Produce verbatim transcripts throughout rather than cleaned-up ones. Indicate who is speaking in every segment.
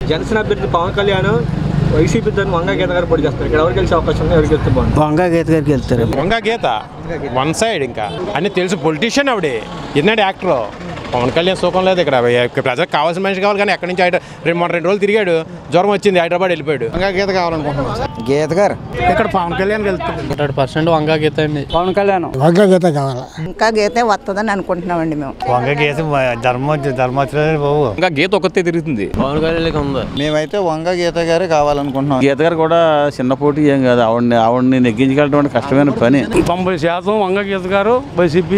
Speaker 1: జనసేన అభ్యర్థి పవన్ కళ్యాణ్ వైసీపీ తరఫున వంగా గీత గారు పోటీ చేస్తారు. ఇక్కడ ఎవరికి గెలిచే అవకాశం ఉంది? ఎవరికి గెలిస్తే బాగుంది?
Speaker 2: వంగా గీత గారికి వెళ్తారు.
Speaker 3: వంగా గీత వన్ సైడ్ ఇంకా అన్ని తెలుసు. పొలిటీషియన్ ఆవిడే, ఎందుకంటే యాక్టర్. పవన్ కళ్యాణ్ సుఖం లేదు ఇక్కడ. ప్రజలకు కావాల్సిన మనిషి కావాలి, కానీ ఎక్కడి నుంచి రెండు మూడు రెండు రోజులు తిరిగాడు, జ్వరం వచ్చింది, హైదరాబాద్ వెళ్ళిపోయాడు. వంగా గీత కావాలనుకుంటున్నాను.
Speaker 2: గీత గారు
Speaker 3: ఇక్కడ పవన్ కళ్యాణ్ వెళ్తుంది. హండ్రెడ్ పర్సెంట్ వంగా గీత అండి.
Speaker 2: పవన్ కళ్యాణ్
Speaker 4: వంగా గీత కావాలి.
Speaker 5: ఇంకా గీతే వస్తుందని అనుకుంటున్నామండి మేము.
Speaker 6: వంగా గీత ధర్మ ధర్మోత్సవం బాబు.
Speaker 7: వంగా గీత ఒక్కతే తిరుగుతుంది. పవన్ కళ్యాణ్ ఉంది.
Speaker 6: మేమైతే వంగా గీత గారే కావాలనుకుంటున్నాం.
Speaker 7: గీత గారు కూడా చిన్న పోటీ ఏం కాదు. ఆవిడని ఆవిడని నెగ్గించగలటువంటి కష్టమైన పని.
Speaker 8: తొంభై శాతం వంగా గీత గారు వైసీపీ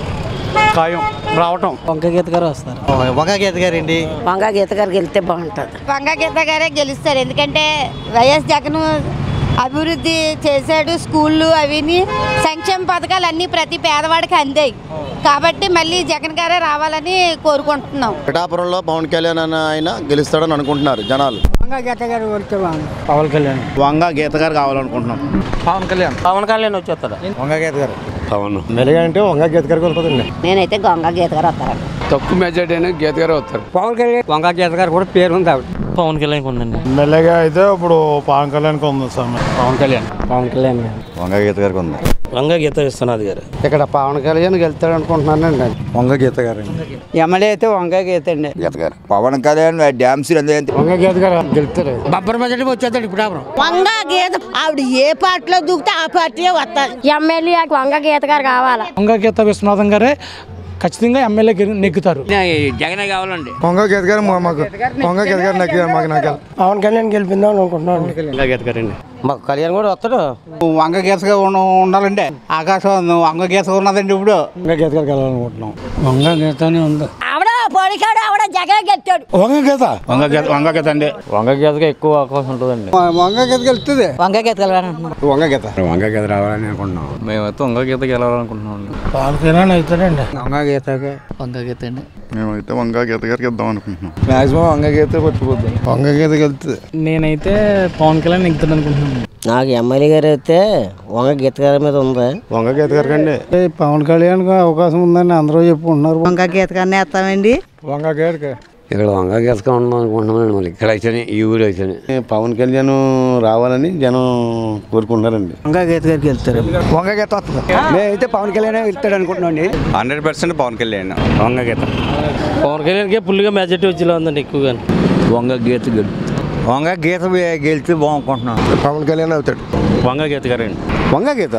Speaker 8: ఖాయం రావటం.
Speaker 2: వంగా గీత గారు వస్తారు.
Speaker 6: వంగా గీత గారు అండి.
Speaker 5: వంగా గీత గారికి వెళ్తే బాగుంటుంది.
Speaker 9: వంగా గీత గారే గెలుస్తారు. ఎందుకంటే వైఎస్ జగన్ అభివృద్ధి చేశాడు, స్కూళ్ళు అవిని సంక్షేమ పథకాలు అన్నీ ప్రతి పేదవాడికి అందాయి. కాబట్టి మళ్ళీ జగన్ గారే రావాలని కోరుకుంటున్నాం.
Speaker 6: పిఠాపురంలో పవన్ కళ్యాణ్ అని ఆయన గెలుస్తాడని అనుకుంటున్నారు జనాలు.
Speaker 4: వంగా గీత గారు వెళ్తే బాగుంది.
Speaker 2: పవన్ కళ్యాణ్
Speaker 6: వంగా గీత గారు కావాలనుకుంటున్నాం.
Speaker 2: పవన్ కళ్యాణ్ పవన్ కళ్యాణ్ వచ్చేస్తాడు.
Speaker 6: వంగా గీత గారు
Speaker 7: అవును.
Speaker 6: మెరుగా అంటే వంగా గీత గారికి వెళ్ళిపోతుంది.
Speaker 5: నేనైతే వంగా గీత గారు వస్తారండి.
Speaker 8: తక్కువ మెజార్టీ అయినా గీత గారు వస్తారు.
Speaker 2: పవన్ కళ్యాణ్ వంగా గీత గారు కూడా పేరు ఉంది ఆవిడ.
Speaker 7: పవన్ కళ్యాణ్ ఉందండి.
Speaker 6: మెల్లగా అయితే ఇప్పుడు పవన్ కళ్యాణ్కి ఉంది సార్.
Speaker 2: పవన్ కళ్యాణ్ పవన్ కళ్యాణ్
Speaker 6: వంగా గీత గారికి ఉంది.
Speaker 7: వంగా గీత విశ్వనాథ్ గారు.
Speaker 2: ఇక్కడ పవన్ కళ్యాణ్ వెళ్తాడు అనుకుంటున్నానండి.
Speaker 6: వంగా గీత గారు
Speaker 2: ఎమ్మెల్యే అయితే వంగా గీత అండి.
Speaker 6: గీత గారు పవన్ కళ్యాణ్ డ్యామ్స్
Speaker 2: వంగా గీత గారు గెలుస్తారు. బబ్బర్ మెజార్టీ వచ్చేస్తాడు ఇప్పుడు.
Speaker 5: వంగా గీత ఆవిడ ఏ పార్టీలో దూకితే ఆ పార్టీ వస్తారు.
Speaker 9: ఎమ్మెల్యే వంగా గీత గారు కావాలా?
Speaker 8: వంగా గీత విశ్వనాథం గారే ఖచ్చితంగా ఎమ్మెల్యే నెగ్గుతారు.
Speaker 2: జగనే కావాలండి.
Speaker 6: వంగా గీత గారు మాకు వంగా గీత గారు నాకు మాకు నాకు
Speaker 4: పవన్ కళ్యాణ్ గెలిపిందాం అనుకుంటున్నాను.
Speaker 7: వంగా గీత గారండి.
Speaker 2: మాకు కళ్యాణ్ కూడా వస్తాడు. వంగ గీతగా ఉండాలండి. ఆకాశం వంగ గీత ఉన్నదండి. ఇప్పుడు
Speaker 4: వంగా గీత గారికి వెళ్ళాలనుకుంటున్నాం. వంగా గీతనే ఉంది.
Speaker 9: ఆవిడ పొడికాడు, ఆవిడ జగన్ గెలిచాడు.
Speaker 4: వంగా గీత
Speaker 6: వంగా గీత వంగా గీత అండి.
Speaker 7: వంగా గీతగా ఎక్కువ అవకాశం ఉంటుందండి.
Speaker 4: వంగా గీత వెళ్తుంది.
Speaker 2: వంగ గీత వెళ్ళాలంటున్నాం.
Speaker 6: వంగా గీత
Speaker 7: వంగా గీత రావాలని అనుకుంటున్నాం. మేమైతే వంగా గీతకి వెళ్ళాలనుకుంటున్నాం.
Speaker 4: పవన్ కళ్యాణ్ అవుతాడండి.
Speaker 2: వంగ గీతగా వంగ గీత అండి.
Speaker 6: మేమైతే వంగా గీత గారికి ఇద్దాం అనుకుంటున్నాం.
Speaker 4: మాక్సిమం వంగా గీత పట్టుకుపోద్ది. వంగా గీతకి వెళ్తుంది.
Speaker 8: నేనైతే పవన్ కళ్యాణ్ నెగ్గుతాడు అనుకుంటున్నాను.
Speaker 2: నాకు ఎమ్మెల్యే గారు అయితే వంగ గీత గారి మీద ఉంది.
Speaker 6: వంగా గీత గారికి అండి.
Speaker 4: పవన్ కళ్యాణ్ అవకాశం ఉందని అందరూ చెప్పుకుంటున్నారు.
Speaker 5: వంగా గీత గారిని వేస్తామండి.
Speaker 4: వంగా గీతకి
Speaker 7: ఇక్కడ వంగా గీతగా ఉన్నాం అనుకుంటున్నామండి. మళ్ళీ ఇక్కడ అయితేనే ఈ ఊరు అయితేనే
Speaker 6: పవన్ కళ్యాణ్ రావాలని జనం కోరుకుంటున్నారండి.
Speaker 2: వంగ గీత గారికి వెళ్తారు.
Speaker 4: వంగా గీత వస్తుంది. మేమైతే పవన్ కళ్యాణ్ వెళ్తాడు అనుకుంటున్నాండి.
Speaker 7: Hundred percent Pawan Kalyan. వంగా గీత
Speaker 8: పవన్ కళ్యాణ్కి ఫుల్గా మెజార్టీ వచ్చేలా ఉందండి ఎక్కువగా.
Speaker 7: వంగా గీత గెలుపు.
Speaker 6: వంగా గీత గెలిస్తే బాగుంటున్నాం. పవన్ కళ్యాణ్ అవుతాడు.
Speaker 7: వంగా గీత గారండి.
Speaker 6: వంగా గీత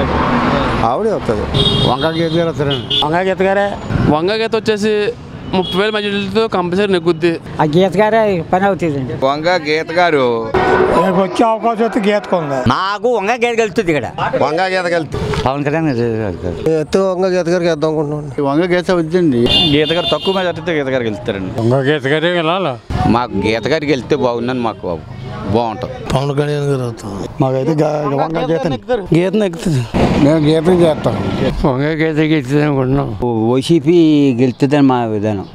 Speaker 6: ఆవిడే వస్తుంది. వంగా గీత గారు వస్తారండి.
Speaker 2: వంగ గీత గారే.
Speaker 8: వంగా గీత వచ్చేసి ముప్పై వేల మెజార్టీతో కంపల్సరీ నెగ్గుద్ది.
Speaker 2: ఆ గీత గారే పని అవుతుందండి.
Speaker 7: వంగా గీత గారు
Speaker 4: వచ్చే అవకాశం వస్తే గీతకు ఉంది.
Speaker 2: నాకు వంగ గీత గెలుస్తుంది ఇక్కడ.
Speaker 6: వంగా గీత గెలుతుంది.
Speaker 2: పవన్ కళ్యాణ్
Speaker 6: వంగా గీత గారికి వేద్దాం అనుకుంటున్నాం. వంగా గీత వచ్చింది.
Speaker 7: గీత గారు తక్కువ మెజార్టీతో గీత గారికి వెళ్తారండి.
Speaker 4: వంగా గీత గారే వెళ్ళాలి.
Speaker 7: మాకు గీత గారికి వెళ్తే బాగుందని మాకు బాబు బాగుంటుంది.
Speaker 4: పవన్ కళ్యాణ్ గారు అవుతాం. మాకైతే వంగా గీత గీత నెక్కుతుంది. నేను గీత చేస్తాను. వంగా గీత గెలుస్తుంది అనుకుంటున్నాం.
Speaker 2: వైసీపీ గెలుస్తుందని మా విధానం.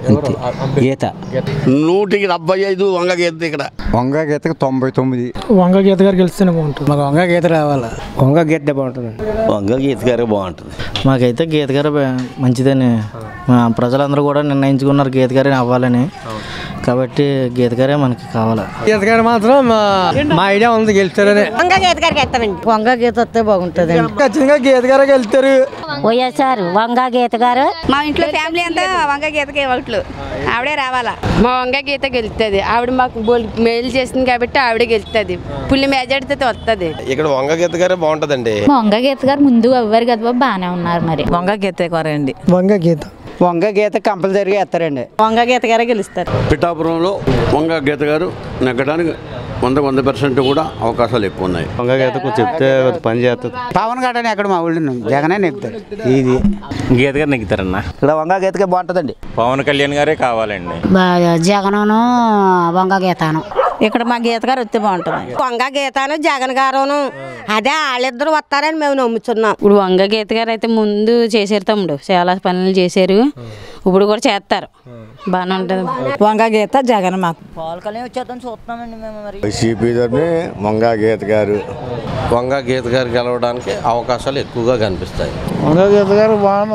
Speaker 2: గీత
Speaker 6: నూటికి డెబ్బై ఐదు వంగా గీత ఇక్కడ. వంగా గీతకి తొంభై తొమ్మిది.
Speaker 8: వంగా గీత గారు గెలిస్తేనే బాగుంటుంది.
Speaker 2: మాకు వంగ గీత రావాలా. వంగ గీత బాగుంటుంది.
Speaker 7: వంగా గీత గారే బాగుంటుంది.
Speaker 2: మాకైతే గీత గారు మంచిదని ప్రజలందరూ కూడా నిర్ణయించుకున్నారు గీత గారే అవ్వాలని. కాబట్టి గీత గారే మనకి కావాలి.
Speaker 4: గీత గారు మాత్రం మా ఐడియా ఉంది గెలుస్తారని.
Speaker 9: వంగా గీత గారికి వేస్తామండి.
Speaker 5: వంగా గీత వస్తే బాగుంటుంది.
Speaker 4: ఖచ్చితంగా గీత గారే గెలుస్తారు.
Speaker 9: వైఎస్ఆర్ వంగా గీత గారు.
Speaker 10: మా ఇంట్లో ఫ్యామిలీ అంతా వంగా గీతకే ఓట్లు. ఆవిడే రావాలా.
Speaker 11: మా వంగా గీత గెలుస్తుంది. ఆవిడ మాకు మేలు చేసింది కాబట్టి ఆవిడే గెలుస్తుంది. పుల్లి మెజార్టీతో వస్తుంది.
Speaker 3: ఇక్కడ వంగా గీత గారే బాగుంటుందండి.
Speaker 9: వంగా గీత గారు ముందు ఎవ్వరు కదా బాగానే ఉన్నారు. మరి
Speaker 5: వంగా గీత గారండి.
Speaker 4: వంగా గీత
Speaker 2: వంగ గీత కంపల్సరీగా వేస్తారండి.
Speaker 5: వంగా గీత గారే గెలుస్తారు.
Speaker 7: పిఠాపురంలో వంగా గీత గారు నెగ్గడానికి వంద వంద పర్సెంట్ కూడా అవకాశాలు ఎక్కువ ఉన్నాయి. వంగా గీతకు చెప్తే పని చేస్తుంది.
Speaker 2: పవన్ గారు ఎక్కడ మా ఊళ్ళో జగనే నెగ్గుతారు. ఇది
Speaker 7: గీత గారు నెగ్గుతారన్న.
Speaker 2: ఇక్కడ వంగ గీతకే బాగుంటుందండి.
Speaker 7: పవన్ కళ్యాణ్ గారే కావాలండి.
Speaker 9: జగను వంగా గీతాను.
Speaker 5: ఇక్కడ మా గీత గారు వస్తే బాగుంటుంది.
Speaker 10: వంగా గీతాను జగన్ గారును అదే వాళ్ళిద్దరు వస్తారని మేము నమ్ముతున్నాం.
Speaker 11: ఇప్పుడు వంగా గీత గారు అయితే ముందు చేశారు తమ్ముడు, చాలా పనులు చేశారు. ఇప్పుడు కూడా చేస్తారు. బాగానే ఉంటుంది.
Speaker 5: వంగా గీత జగన్ మాకు.
Speaker 2: పవన్ కళ్యాణ్ వచ్చేద్దాం చూస్తున్నామండి మేము. మరి
Speaker 6: వైసీపీ తరఫున వంగా గీత గారు.
Speaker 3: వంగా గీత గారు గెలవడానికి అవకాశాలు ఎక్కువగా కనిపిస్తాయి.
Speaker 4: వంగా గీత గారు బాగుంది.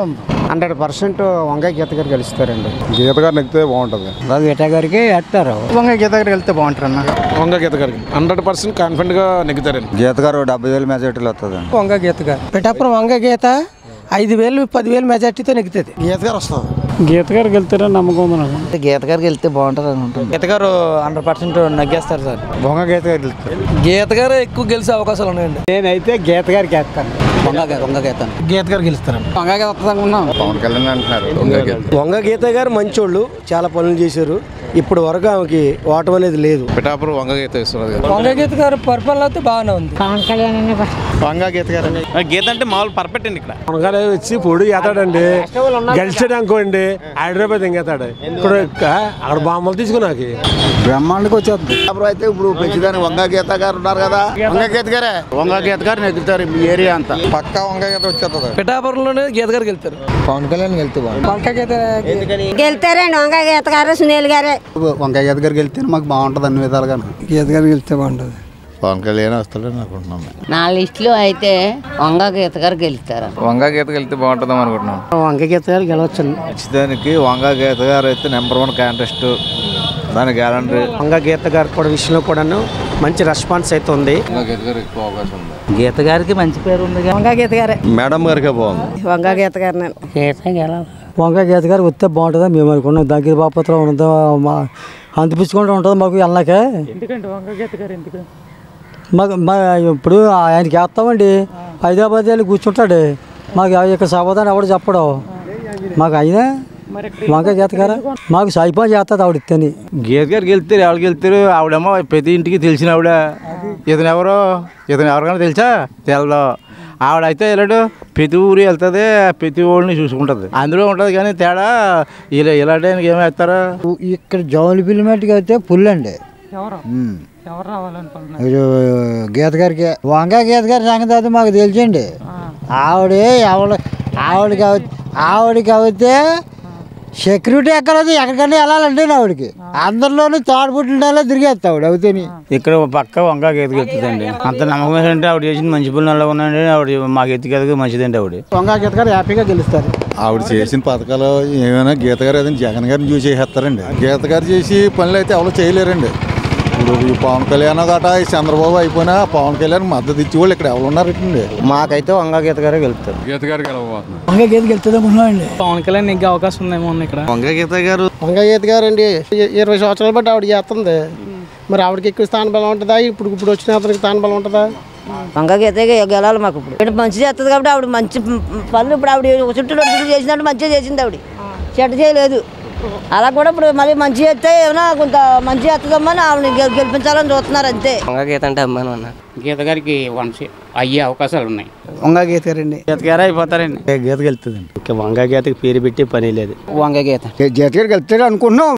Speaker 12: హండ్రెడ్ పర్సెంట్ వంగ గీత గారు గెలుస్తారండి.
Speaker 13: గీత గారు నెగ్గితే బాగుంటుంది.
Speaker 12: గీత గారికి వేస్తారు. వంగ గీత గారు వెళ్తే బాగుంటారు అన్న.
Speaker 3: వంగ గీత గారికి హండ్రెడ్ పర్సెంట్ కాన్ఫిడెంట్ గా నెగ్గుతారండి.
Speaker 6: గీత గారు డెబ్బై వేలు మెజార్టీలో వస్తుంది.
Speaker 12: వంగ గీత గారు పిఠాపురం వంగ గీత ఐదు వేలు పదివేలు మెజార్టీతో నెగ్గుతుంది. గీత గారు వస్తుంది.
Speaker 8: గీత గారికి వెళ్తారని నమ్మకం ఉంది నాకు.
Speaker 2: గీత గారికి వెళ్తే బాగుంటుంది అనుకుంటాను. గీత గారు హండ్రెడ్ పర్సెంట్ నగ్గేస్తారు సార్.
Speaker 12: వంగ గీత గారు వెళ్తారు.
Speaker 2: గీత గారు ఎక్కువ గెలిచే అవకాశాలు ఉన్నాయండి.
Speaker 12: నేనైతే గీత గారికి వేస్తాను.
Speaker 2: వంగ వంగ గీత
Speaker 12: గీత గారు గెలుస్తారండి.
Speaker 2: వంగ గీత వస్తుంది అనుకున్నాం.
Speaker 6: పవన్ కళ్యాణ్ అంటున్నారు.
Speaker 12: వంగ గీత గారు మంచోళ్ళు, చాలా పనులు చేశారు. ఇప్పుడు వరకు ఆమెకి ఓటం అనేది లేదు.
Speaker 3: పిఠాపురం వంగ గీత ఇస్తున్నారు.
Speaker 12: వంగ గీత గారు పరిపాలన అయితే బాగానే ఉంది.
Speaker 10: పవన్ కళ్యాణ్
Speaker 3: వంగ గీత గారు గీత అంటే మామూలు పర్ఫెక్ట్ అండి. ఇక్కడ
Speaker 4: వంగ వచ్చి పొడి చేస్తాడండి. గెలిచాడు అనుకోండి హైదరాబాద్ ఇంకేతాడు. ఇప్పుడు అక్కడ బామ్మలు తీసుకున్నాకి
Speaker 6: బ్రహ్మాండకి వచ్చేస్తుంది. అయితే ఇప్పుడు పెంచుదాని వంగ గీత గారు ఉన్నారు కదా, వంగ గీత గారే వంగ గీత గారు నెగ్గుతారు. మీ ఏరియా అంతా పక్కా వంగ గీత వచ్చేస్తుంది.
Speaker 2: పిఠాపురంలోనే గీత గారికి వెళ్తారు.
Speaker 6: పవన్ కళ్యాణ్ వెళ్తే
Speaker 12: వంగ గీత
Speaker 10: గెలుతారండి. వంగ గీత గారు సునీల్ గారే.
Speaker 6: వంగ గీత గారికి వెళ్తే మాకు బాగుంటుంది అన్ని విధాలుగా.
Speaker 12: గీత గారికి వెళ్తే బాగుంటుంది.
Speaker 6: పవన్ కళ్యాణ్ వస్తాడని అనుకుంటున్నాం.
Speaker 5: నా లిస్టులో అయితే వంగ గీత గారు గెలుస్తారు.
Speaker 2: వంగ గీతకి వెళ్తే బాగుంటుందాం అనుకుంటున్నాం.
Speaker 12: వంగ గీత గారు గెలవచ్చండి.
Speaker 6: ఖచ్చితానికి వంగ గీత గారు అయితే నెంబర్ వన్ కాంటెస్ట్. దాని గ్యారంటీ.
Speaker 12: వంగ గీత గారు కూడా విషయంలో కూడాను మంచి రెస్పాన్స్ అయితే ఉంది.
Speaker 6: గీత గారు ఎక్కువ అవకాశం ఉంది.
Speaker 2: గీత గారికి మంచి పేరు ఉంది.
Speaker 10: వంగ గీత గారే.
Speaker 6: మేడం గారికి బాగుంది.
Speaker 10: వంగ గీత గారు
Speaker 12: వంగ గీత గారు వస్తే బాగుంటుందా మేము అనుకున్నాం. దగ్గర బాపత్రం ఉంటుందా అంతిపించుకుంటూ ఉంటుంది మాకు వెళ్ళాకే.
Speaker 8: ఎందుకంటే వంగ గీత గారు ఎందుకు
Speaker 12: మాకు మా ఇప్పుడు ఆయనకి వేస్తామండి. హైదరాబాద్ వెళ్ళి కూర్చుంటాడు. మాకు ఇక్కడ సమాధానం ఎవడు చెప్పడు. మాకు అయినా వంగ గీత గారు మాకు సైపం చేస్తుంది ఆవిడ ఇస్తేని.
Speaker 2: గీత గారికి వెళ్తారు. ఎవరికి వెళ్తారు? ఆవిడేమో ప్రతి ఇంటికి తెలిసిన ఆవిడ. ఇతను ఎవరో ఇతను ఎవరికైనా తెలుసా? తెలదు. ఆవిడైతే వెళ్ళాడు ప్రతి ఊరు వెళ్తుంది. ప్రతి ఊరిని చూసుకుంటుంది. అందులో ఉంటుంది కానీ తేడా ఇలా ఇలాంటి ఏమి వేస్తారా?
Speaker 12: ఇక్కడ జౌలి పిల్లమెట్టుకి అయితే ఫుల్ అండి.
Speaker 8: ఎవరు ఎవరు రావాలనుకుంటున్నారు?
Speaker 12: గీత గారికి వంగ గీత గారి సంగతి అయితే మాకు తెలిసండి. ఆవిడ ఆవిడ ఆవిడకి అవ ఆవిడకి అవుతే సెక్యూరిటీ ఎక్కడది ఎక్కడికన్నా వెళ్ళాలంటే ఆవిడకి అందరిలోనూ తోడబుట్టిన తిరిగేస్తా ఆవిడ అవుతాని.
Speaker 2: ఇక్కడ పక్క వంక గీతకి వెళ్తుందండి. అంత నమ్మకం ఏంటంటే ఆవిడ చేసిన మంచి పనులు ఎలా ఉన్నాయండి. ఆవిడ మాకు ఎత్తికేదకి మంచిదండి. ఆవిడ
Speaker 12: వంగ గీత గారు హ్యాపీగా గెలుస్తారు.
Speaker 6: ఆవిడ చేసిన పథకాలు ఏమైనా గీత గారు ఏదైనా జగన్ గారిని చూసి చేసేస్తారండి. గీత గారు చేసి పనులు అయితే ఎవరు చేయలేరండి. ఇప్పుడు ఈ పవన్ కళ్యాణ్ గట ఈ చంద్రబాబు అయిపోయినా పవన్ కళ్యాణ్ మద్దతు ఇచ్చి వాళ్ళు ఇక్కడ ఎవరు ఉన్నారండి.
Speaker 2: మాకైతే వంగ గీత గారే గెలుస్తారు.
Speaker 6: గీత గారు గెలవబోతున్నారు.
Speaker 12: వంగ గీత గెలుతుంది అనుకున్నామండి.
Speaker 8: పవన్ కళ్యాణ్ నెగ్గే అవకాశం ఉందేమో ఇక్కడ.
Speaker 2: వంగ గీత గారు
Speaker 12: వంగ గీత గారు అండి ఇరవై సంవత్సరాలు బట్టి ఆవిడ చేస్తుంది. మరి ఆవిడకి ఎక్కువ స్థాన బలం ఉంటుందా? ఇప్పుడు ఇప్పుడు వచ్చిన అతనికి స్థాన బలం ఉంటుందా?
Speaker 10: వంగ గీత గెలాలి మాకు. ఇప్పుడు మంచి చేస్తుంది కాబట్టి ఆవిడ మంచి పనులు ఇప్పుడు ఆవిడ చుట్టూ చుట్టూ చేసినట్టు మంచిగా చేసింది. ఆవిడ చెడ్డ చేయలేదు. అలా కూడా ఇప్పుడు మళ్ళీ మంచి చేస్తే ఏమైనా కొంత మంచి చేస్తుందమ్మని ఆవిడ గెలిపించాలని చూస్తున్నారు అంతే.
Speaker 2: వంగ గీత అంటే అమ్మాను అన్న.
Speaker 8: గీత గారికి వన్స్ అయ్యే అవకాశాలు ఉన్నాయి.
Speaker 12: వంగ గీత గారండి.
Speaker 2: గీత గారే అయిపోతారండి.
Speaker 12: గీత గెలుతుందండి. వంగ గీతకి పేరు పెట్టి పని లేదు.
Speaker 2: వంగ గీత
Speaker 12: గీత గారికి వెళ్తాడు అనుకుంటున్నాం.